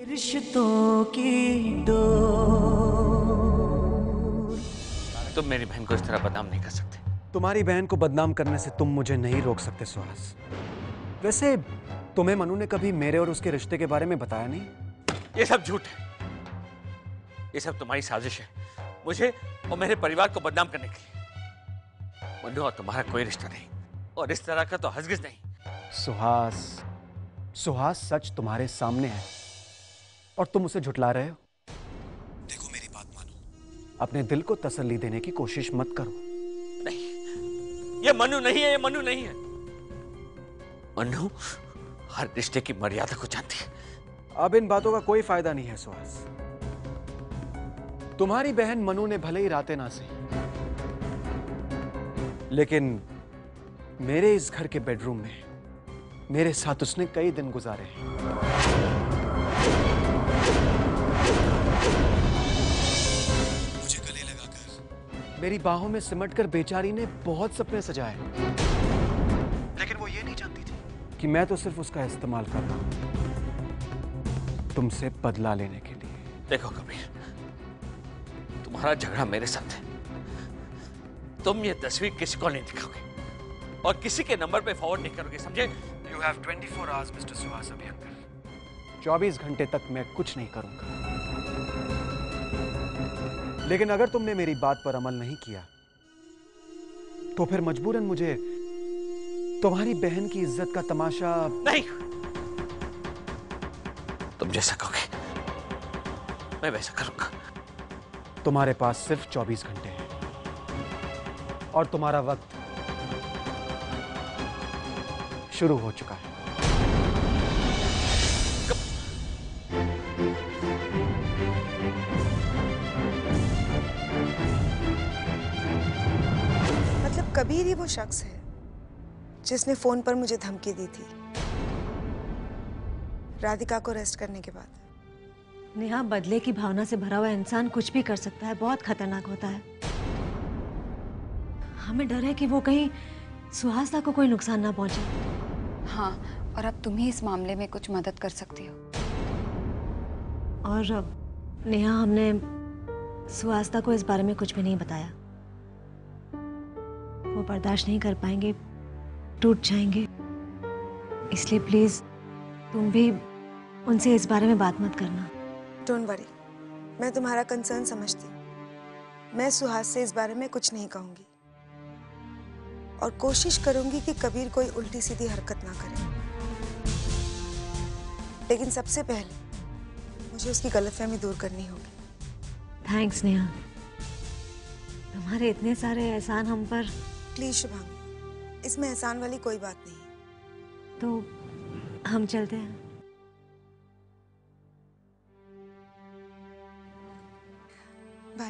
रिश्तों की डोर। तुम मेरी बहन को इस तरह बदनाम नहीं कर सकते। तुम्हारी बहन को बदनाम करने से तुम मुझे नहीं रोक सकते सुहास। वैसे तुम्हें मनु ने कभी मेरे और उसके रिश्ते के बारे में बताया नहीं? ये सब झूठ है। ये सब तुम्हारी साजिश है, मुझे और मेरे परिवार को बदनाम करने के लिए। मनु और तुम्हारा कोई रिश्ता नहीं, और इस तरह का तो हरगिज़ नहीं। सुहास, सुहास सच तुम्हारे सामने है और तुम उसे झुठला रहे हो। देखो मेरी बात मानो, अपने दिल को तसल्ली देने की कोशिश मत करो। नहीं, ये मनु नहीं है, ये मनु नहीं है। मनु हर रिश्ते की मर्यादा को जानती है। अब इन बातों का कोई फायदा नहीं है सुहास। तुम्हारी बहन मनु ने भले ही रातें ना सही, लेकिन मेरे इस घर के बेडरूम में मेरे साथ उसने कई दिन गुजारे हैं। मुझे गले लगाकर, मेरी बाहों में सिमटकर बेचारी ने बहुत सपने सजाए, लेकिन वो ये नहीं जानती थी कि मैं तो सिर्फ उसका इस्तेमाल कर रहा हूं तुमसे बदला लेने के लिए। देखो कबीर, तुम्हारा झगड़ा मेरे साथ है। तुम ये तस्वीर किसी को नहीं दिखाओगे और किसी के नंबर पे फॉरवर्ड नहीं करोगे, समझे? You have 24 hours, Mr. Suhas Abhyankar. 24 घंटे तक मैं कुछ नहीं करूंगा। लेकिन अगर तुमने मेरी बात पर अमल नहीं किया, तो फिर मजबूरन मुझे तुम्हारी बहन की इज्जत का तमाशा। नहीं, तुम जैसा कहोगे मैं वैसा करूंगा। तुम्हारे पास सिर्फ 24 घंटे हैं और तुम्हारा वक्त शुरू हो चुका है। मतलब कबीर ही वो शख्स है जिसने फोन पर मुझे धमकी दी थी राधिका को अरेस्ट करने के बाद। नेहा, बदले की भावना से भरा हुआ इंसान कुछ भी कर सकता है, बहुत खतरनाक होता है। हमें डर है कि वो कहीं सुहासदा को कोई नुकसान ना पहुंचे। हाँ, और अब तुम ही इस मामले में कुछ मदद कर सकती हो। और नेहा, हमने सुहासदा को इस बारे में कुछ भी नहीं बताया। वो बर्दाश्त नहीं कर पाएंगे, टूट जाएंगे। इसलिए प्लीज तुम भी उनसे इस बारे में बात मत करना। डोंट वरी, मैं तुम्हारा कंसर्न समझती हूँ। मैं सुहास से इस बारे में कुछ नहीं कहूंगी और कोशिश करूंगी कि कबीर कोई उल्टी सीधी हरकत ना करे। लेकिन सबसे पहले मुझे उसकी गलतफहमी दूर करनी होगी। थैंक्स नेहा, तुम्हारे इतने सारे एहसान हम पर। प्लीज शुभांगी, इसमें एहसान वाली कोई बात नहीं है। तो हम चलते हैं। बाय।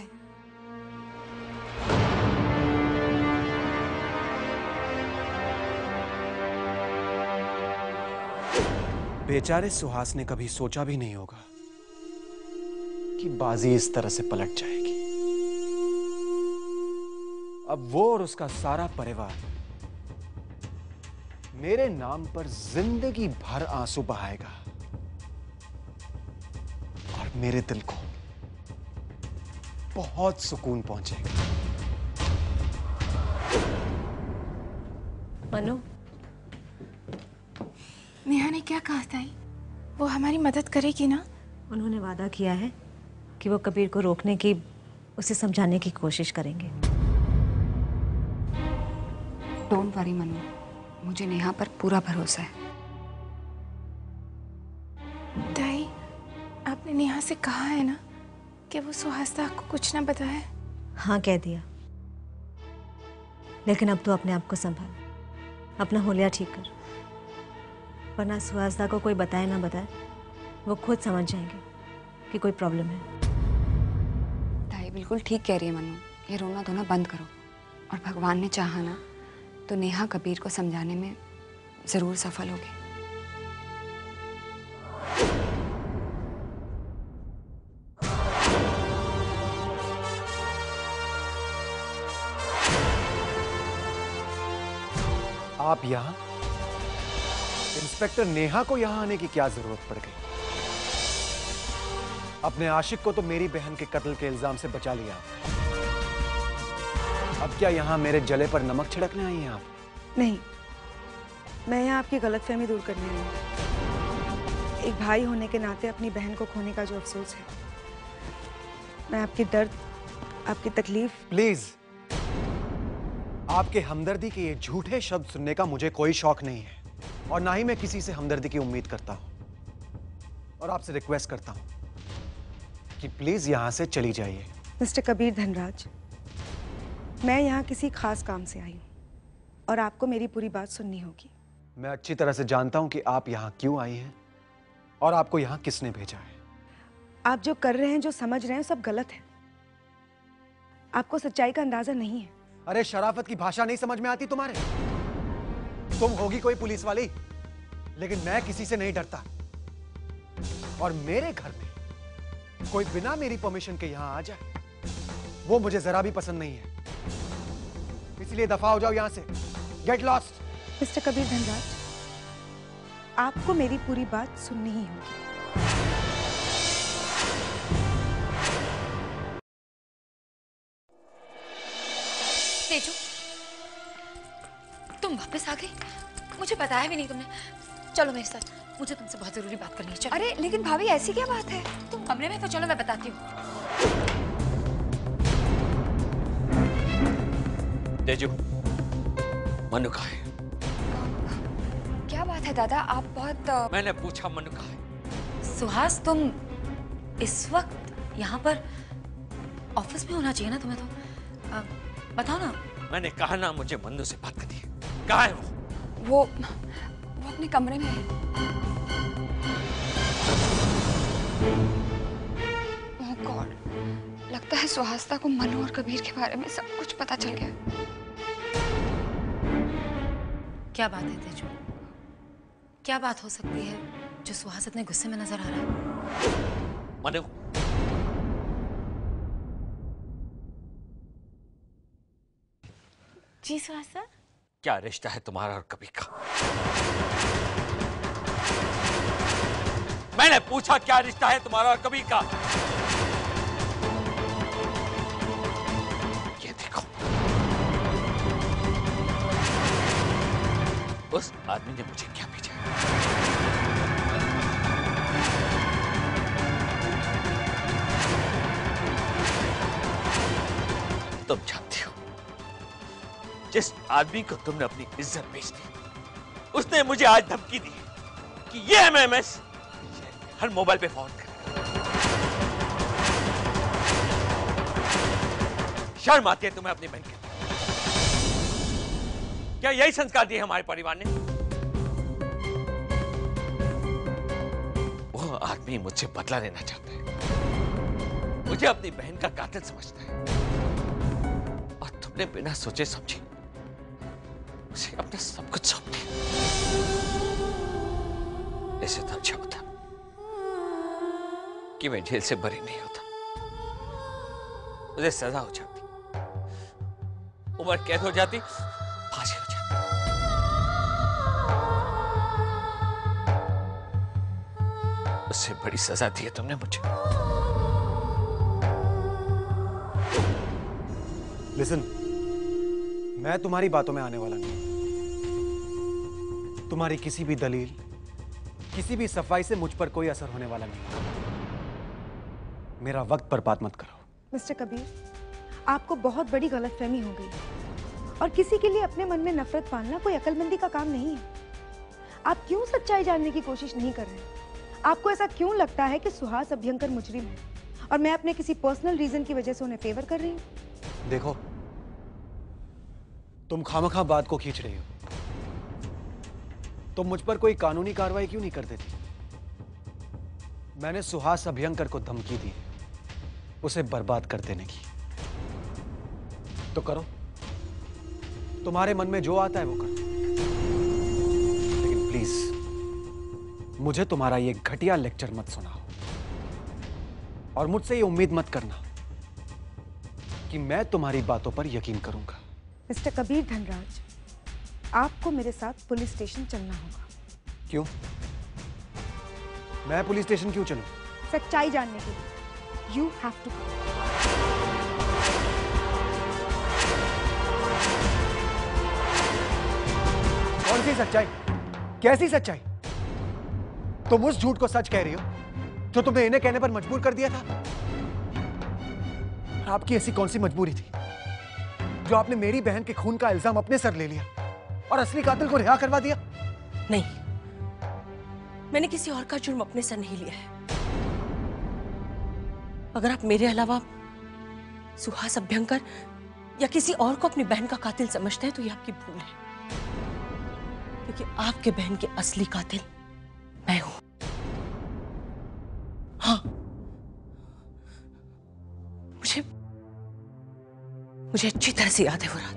बेचारे सुहास ने कभी सोचा भी नहीं होगा कि बाजी इस तरह से पलट जाएगी। अब वो और उसका सारा परिवार मेरे नाम पर जिंदगी भर आंसू बहाएगा और मेरे दिल को बहुत सुकून पहुंचेगा। मनु, नेहा ने क्या कहा था? वो हमारी मदद करेगी ना? उन्होंने वादा किया है कि वो कबीर को रोकने की, उसे समझाने की कोशिश करेंगे। डोंट वरी मनु, मुझे नेहा पर पूरा भरोसा है। दाई, आपने नेहा से कहा है ना कि वो सुहासदा को कुछ ना बताए? हाँ, कह दिया। लेकिन अब तो अपने आप को संभाल, अपना होलिया ठीक कर, वरना सुहासदा को कोई बताए ना बताए, वो खुद समझ जाएंगे कि कोई प्रॉब्लम है। ताई बिल्कुल ठीक कह रही है मनु, ये रोना धोना बंद करो। और भगवान ने चाहा ना तो नेहा कबीर को समझाने में जरूर सफल होगी। आप यहां? इंस्पेक्टर नेहा को यहां आने की क्या जरूरत पड़ गई? अपने आशिक को तो मेरी बहन के कत्ल के इल्जाम से बचा लिया। अब क्या यहां मेरे जले पर नमक छिड़कने आई हैं आप? नहीं, मैं यहाँ आपकी गलतफहमी दूर करने आई हूँ। एक भाई होने के नाते अपनी बहन को खोने का जो अफसोस है, मैं आपकी दर्द, आपकी तकलीफ। प्लीज, आपके हमदर्दी के ये झूठे शब्द सुनने का मुझे कोई शौक नहीं है और ना ही मैं किसी से हमदर्दी की उम्मीद करता हूं। और आपसे रिक्वेस्ट करता हूं कि प्लीज यहां से चली जाइए। मिस्टर कबीर धनराज, मैं यहाँ किसी खास काम से आई हूँ और आपको मेरी पूरी बात सुननी होगी। मैं अच्छी तरह से जानता हूं कि आप यहां क्यों आई हैं और आपको यहां किसने भेजा है। आप जो कर रहे हैं, जो समझ रहे हैं, सब गलत है। आपको सच्चाई का अंदाजा नहीं है। अरे शराफत की भाषा नहीं समझ में आती तुम्हारे? तुम होगी कोई पुलिस वाली, लेकिन मैं किसी से नहीं डरता। और मेरे घर में कोई बिना मेरी परमिशन के यहां आ जाए, वो मुझे जरा भी पसंद नहीं है। इसलिए दफा हो जाओ यहां से। Get lost. Mister Kabir Dhanraj, आपको मेरी पूरी बात सुननी ही होगी। तेजू, तुम वापस आ गई? मुझे बताया भी नहीं तुमने। चलो मेरे साथ, मुझे तुमसे बहुत जरूरी बात करनी है। चलो। अरे लेकिन भाभी, ऐसी क्या बात है? तुम कमरे में तो चलो, मैं बताती हूँ। तेजू, मनु कहाँ है? क्या बात है दादा, आप बहुत मैंने पूछा मनु कहाँ है? सुहास, तुम इस वक्त यहाँ पर ऑफिस में होना चाहिए ना तुम्हें तो। बताओ ना। मैंने कहा ना मुझे मनु से बात करनी है। कहाँ है वो अपने कमरे में है। ओह गॉड, लगता है सुहासता को मनु और कबीर के बारे में सब कुछ पता चल गया। क्या बात है तेजू? क्या बात हो सकती है जो सुहास इतने गुस्से में नजर आ रहा है? मनु, जी सुहास सर। क्या रिश्ता है तुम्हारा और कबीर का? मैंने पूछा क्या रिश्ता है तुम्हारा और कबीर का? ये देखो, उस आदमी ने मुझे क्या भेजा है? तुम जानती हो, जिस आदमी को तुमने अपनी इज्जत बेच दी, उसने मुझे आज धमकी दी कि ये एमएमएस हर मोबाइल पे फोन करेगा। शर्म आती है तुम्हें अपनी बहन के? क्या यही संस्कार दिए हमारे परिवार ने? वो आदमी मुझसे बदला लेना चाहता है, मुझे अपनी बहन का कातिल समझता है, और तुमने बिना सोचे समझे उसे अपना सब कुछ सौंप दिया। ऐसे तो अच्छा होता कि मैं जेल से बरी नहीं होता, मुझे सजा हो जाती, उम्र कैद हो जाती, फांसी हो जाती। उससे बड़ी सजा दी है तुमने मुझे। लिसन, मैं तुम्हारी बातों में आने वाला नहीं। तुम्हारी किसी भी दलील, किसी भी सफाई से मुझ पर कोई असर होने वाला नहीं। मेरा वक्त बर्बाद मत करो। मिस्टर कबीर, आपको बहुत बड़ी गलतफहमी हो गई और किसी के लिए अपने मन में नफरत पालना कोई अक्लमंदी का काम नहीं है। आप क्यों सच्चाई जानने की कोशिश नहीं कर रहे? आपको ऐसा क्यों लगता है कि सुहास अभयंकर मुजरिम है और मैं अपने किसी पर्सनल रीजन की वजह से उन्हें फेवर कर रही हूँ? देखो, तुम खामखा बात को खींच रही हो। तुम मुझ पर कोई कानूनी कार्रवाई क्यों नहीं कर देती? मैंने सुहास अभयंकर को धमकी दी, उसे बर्बाद कर देने की। तो करो, तुम्हारे मन में जो आता है वो करो, लेकिन प्लीज मुझे तुम्हारा ये घटिया लेक्चर मत सुनाओ और मुझसे ये उम्मीद मत करना कि मैं तुम्हारी बातों पर यकीन करूंगा। मिस्टर कबीर धनराज, आपको मेरे साथ पुलिस स्टेशन चलना होगा। क्यों? मैं पुलिस स्टेशन क्यों चलूं? सच्चाई जानने के लिए। You have to go. कौन सी सच्चाई? कैसी सच्चाई? तुम उस झूठ को सच कह रही हो जो तुमने इन्हें कहने पर मजबूर कर दिया था? आपकी ऐसी कौन सी मजबूरी थी जो आपने मेरी बहन के खून का इल्जाम अपने सर ले लिया और असली कातिल को रिहा करवा दिया? नहीं, मैंने किसी और का जुर्म अपने सर नहीं लिया है। अगर आप मेरे अलावा सुहास अभ्यंकर या किसी और को अपनी बहन का कातिल समझते हैं तो ये आपकी भूल है, क्योंकि आपके बहन के असली कातिल मैं हूं। हाँ, मुझे अच्छी तरह से याद है वो रात।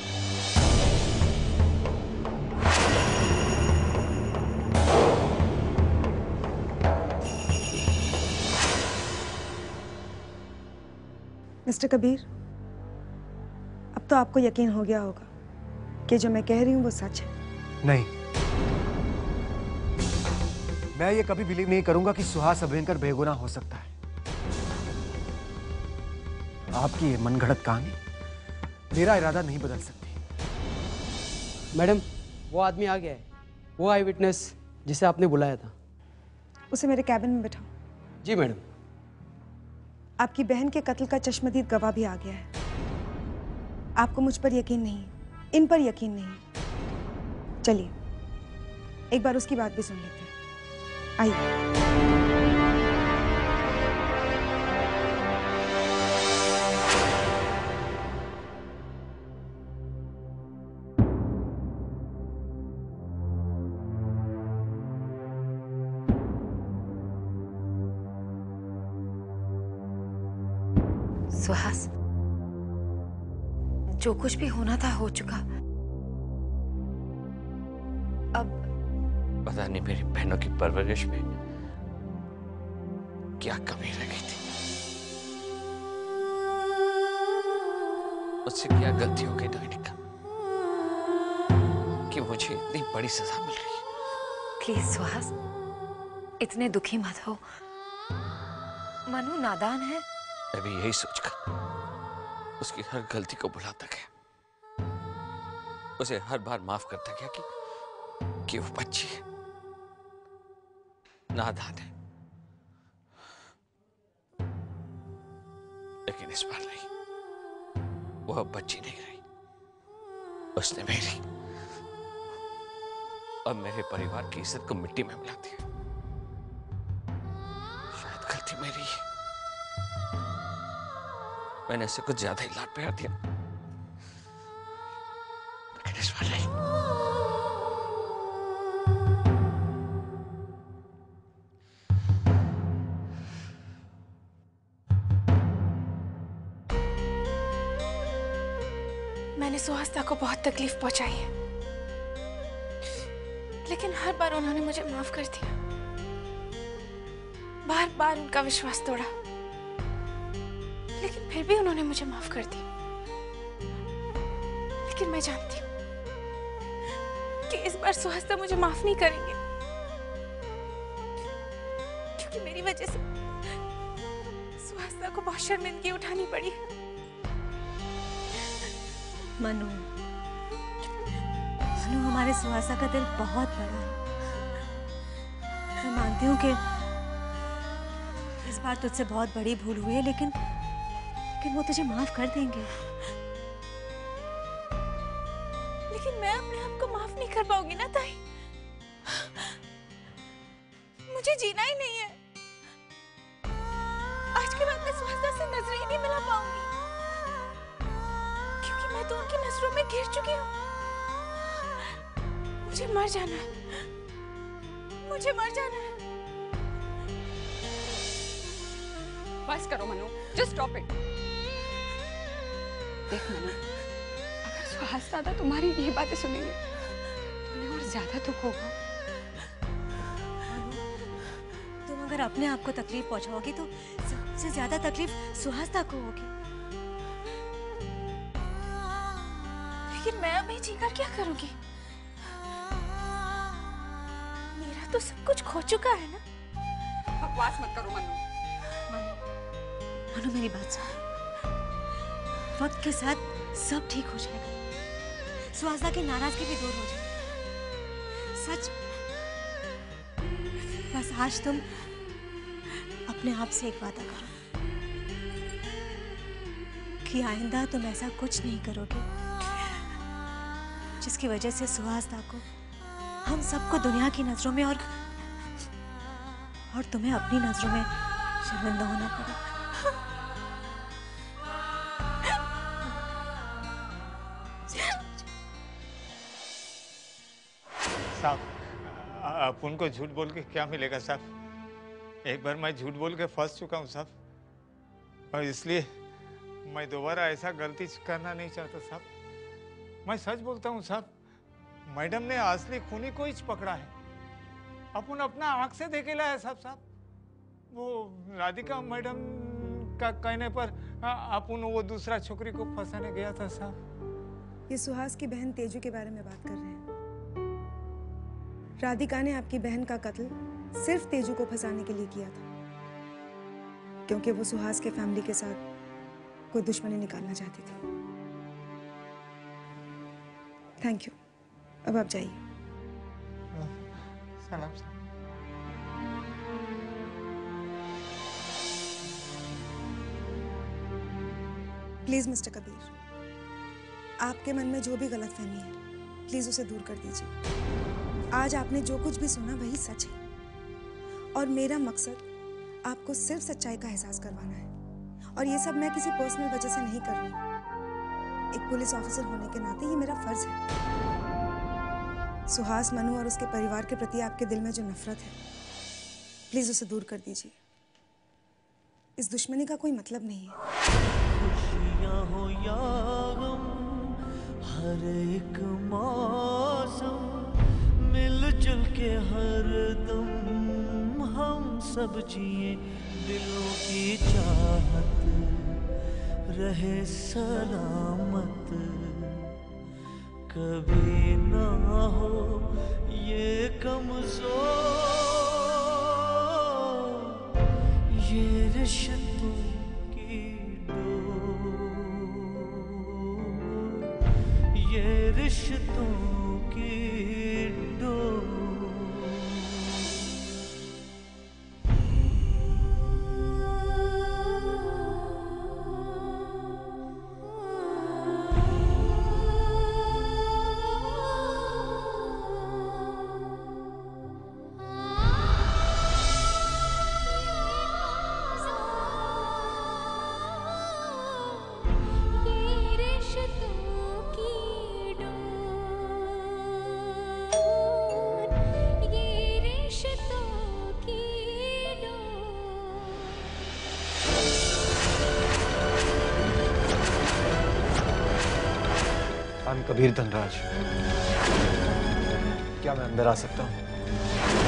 मिस्टर कबीर, अब तो आपको यकीन हो गया होगा कि जो मैं कह रही हूं वो सच है। नहीं, मैं ये कभी बिलीव नहीं करूंगा कि सुहास अभयंकर बेगुनाह हो सकता है। आपकी ये मनगढ़ंत कहानी मेरा इरादा नहीं बदल सकती। मैडम, वो आदमी आ गया है, वो आई विटनेस जिसे आपने बुलाया था। उसे मेरे कैबिन में बिठाओ। जी मैडम। आपकी बहन के कत्ल का चश्मदीद गवाह भी आ गया है। आपको मुझ पर यकीन नहीं, इन पर यकीन नहीं। चलिए एक बार उसकी बात भी सुन लेते हैं। आइए। सुहास, जो कुछ भी होना था हो चुका। अब पता नहीं मेरी बहनों की परवरिश में क्या कमी रह गई थी, मुझसे क्या गलती हो गई नैनिका कि मुझे इतनी बड़ी सजा मिल रही है। प्लीज सुहास, इतने दुखी मत हो। मनु नादान है। मैं भी यही सोचकर उसकी हर गलती को भुलाता गया, उसे हर बार माफ करता गया कि वो बच्ची है, नादान है। लेकिन इस बार नहीं, वो अब बच्ची नहीं रही, उसने मेरी और मेरे परिवार की इज्जत को मिट्टी में मिला दिया। शायद गलती मेरी है, मैंने इसे कुछ ज्यादा ही लाड प्यार दिया, लेकिन इस बार नहीं। मैंने सुहासता को बहुत तकलीफ पहुंचाई है, लेकिन हर बार उन्होंने मुझे माफ कर दिया। बार बार उनका विश्वास तोड़ा, लेकिन फिर भी उन्होंने मुझे माफ कर दिया। लेकिन मैं जानती हूँ कि इस बार सुहासता मुझे माफ नहीं करेंगे, क्योंकि मेरी वजह से सुहासता को बहुत शर्मिंदगी उठानी पड़ी है। मनु, हमारे सुहासा का दिल बहुत बड़ा है। मैं मानती हूँ कि इस बार तुझसे बहुत बड़ी भूल हुई है, लेकिन वो तुझे माफ कर देंगे। लेकिन मैं अपने आप को माफ नहीं कर पाऊंगी ना ताई। मुझे जीना ही नहीं है। आज के बाद मैं सुहासता से नजरें ही नहीं मिला पाऊंगी, क्योंकि मैं तो उनकी नजरों में घिर चुकी हूँ। मुझे मर जाना है, मुझे मर जाना है। बस करो मनु, जस्ट स्टॉप इट। देख मनु, अगर सुहास दादा तुम्हारी ये बातें सुनेंगे तो उन्हें और ज्यादा दुख होगा। तुम अगर अपने आप को तकलीफ पहुंचाओगी तो सबसे ज्यादा तकलीफ सुहासता को होगी। लेकिन मैं अभी जीकर क्या करूंगी? मेरा तो सब कुछ खो चुका है ना। बकवास मत करो मनु। मनु मेरी बात सुनो, वक्त के साथ सब ठीक हो जाएगा, सुहासदा की नाराजगी भी दूर हो जाएगी। सच, बस आज तुम अपने आप से एक वादा करो कि आइंदा तुम ऐसा कुछ नहीं करोगे जिसकी वजह से सुहासदा को, हम सबको दुनिया की नजरों में और तुम्हें अपनी नजरों में शर्मिंदा होना पड़े। साहब, अपन को झूठ बोल के क्या मिलेगा साहब? एक बार मैं झूठ बोल के फंस चुका हूँ साहब, और इसलिए मैं दोबारा ऐसा गलती करना नहीं चाहता साहब। मैं सच बोलता हूँ साहब, मैडम ने असली खूनी को ही पकड़ा है। अपन अपना आंख से देखे लाया साहब। वो राधिका मैडम का कहने पर अपन वो दूसरा छोकरी को फंसाने गया था साहब। ये सुहास की बहन तेजू के बारे में बात कर रहे हैं। राधिका ने आपकी बहन का कत्ल सिर्फ तेजू को फंसाने के लिए किया था, क्योंकि वो सुहास के फैमिली के साथ कोई दुश्मनी निकालना चाहती थी। थैंक यू, अब आप जाइए। सलाम। प्लीज मिस्टर कबीर, आपके मन में जो भी गलतफहमी है, प्लीज उसे दूर कर दीजिए। आज आपने जो कुछ भी सुना वही सच है, और मेरा मकसद आपको सिर्फ सच्चाई का एहसास करवाना है। और ये सब मैं किसी पर्सनल वजह से नहीं कर रही। एक पुलिस ऑफिसर होने के नाते ये मेरा फर्ज है। सुहास, मनु और उसके परिवार के प्रति आपके दिल में जो नफरत है, प्लीज उसे दूर कर दीजिए। इस दुश्मनी का कोई मतलब नहीं है। खुशियाँ हो या गम, हर एक मौसम मिलजुल के हर दम हम सब जिए, दिलों की चाहत रहे सलामत, कभी ना हो ये कमजोर, ये रिश्तों की डोर, ये रिश्तों की डोर। कबीर धनराज, क्या मैं अंदर आ सकता हूँ?